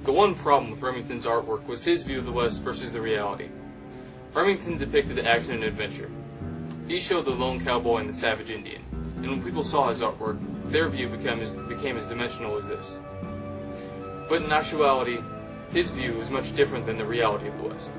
The one problem with Remington's artwork was his view of the West versus the reality. Remington depicted action and adventure. He showed the lone cowboy and the savage Indian, and when people saw his artwork, their view became as dimensional as this. But in actuality, his view is much different than the reality of the West.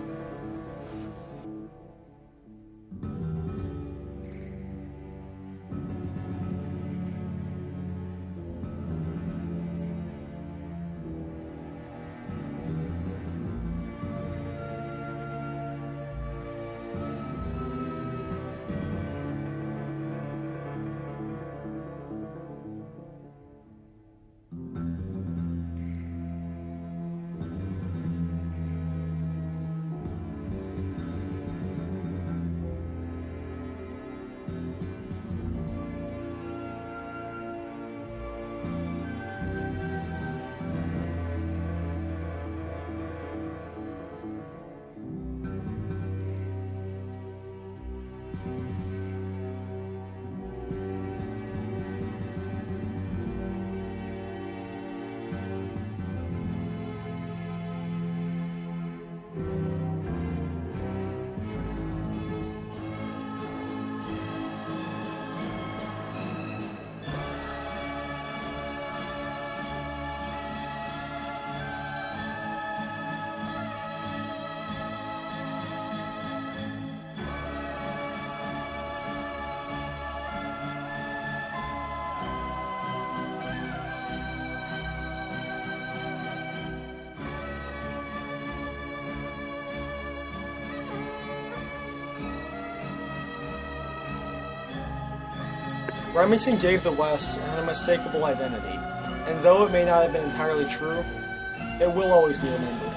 Remington gave the West an unmistakable identity, and though it may not have been entirely true, it will always be remembered.